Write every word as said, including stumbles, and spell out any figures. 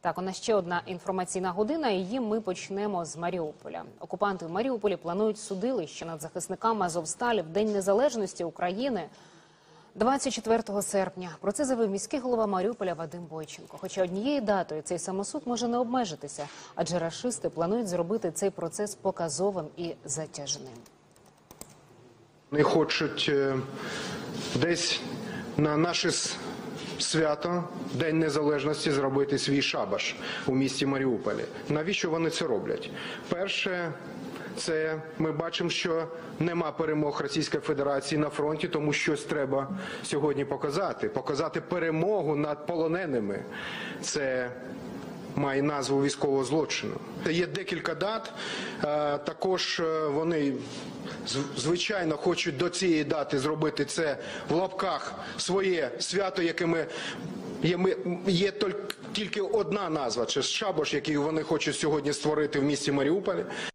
Так, у нас ще одна інформаційна година, і її ми почнемо з Маріуполя. Окупанти в Маріуполі планують судилище над захисниками Азовсталі в День Незалежності України двадцять четвертого серпня. Про це заявив міський голова Маріуполя Вадим Бойченко. Хоча однією датою цей самосуд може не обмежитися, адже рашисти планують зробити цей процес показовим і затяжним. Вони хочуть десь на наше свято, День Незалежності, зробити свій шабаш у місті Маріуполі. Навіщо вони це роблять? Перше, це ми бачимо, що нема перемог Російської Федерації на фронті, тому щось треба сьогодні показати. Показати перемогу над полоненими. Це має назву військового злочину. Є декілька дат, також вони, звичайно, хочуть до цієї дати зробити це в лапках своє свято, якими є, є тільки одна назва – це шабаш, який вони хочуть сьогодні створити в місті Маріуполі.